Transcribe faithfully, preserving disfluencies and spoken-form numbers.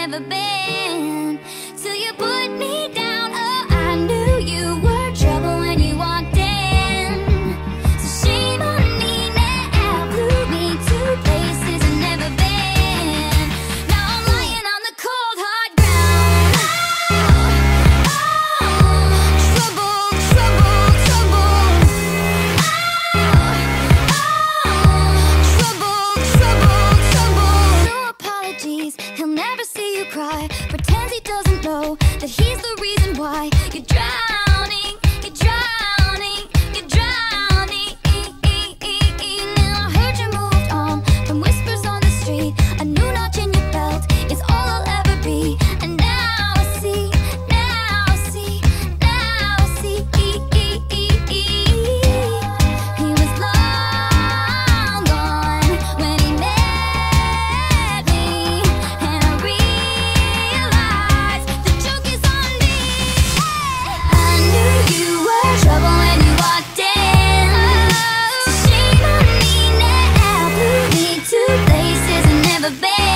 never been. Till you put me down, oh, I knew you were trouble when you walked in. So shame on me now, blew me to places I've never been. Now I'm lying on the cold hard ground. Oh, oh, trouble, trouble, trouble. Oh, oh, trouble, trouble, trouble. No apologies, he'll never see you cry. Pretends he doesn't know that he's the reason why you're drowning, you're drowning, you're drowning. Now I heard you moved on from whispers on the street. A new notch in your belt is all I'll ever be. And now I see, now I see, now I see. He was long gone when he met me, and I realized the joke is on me. I knew you were trouble when you walked in. So shame on me now, blew me to places I've never been.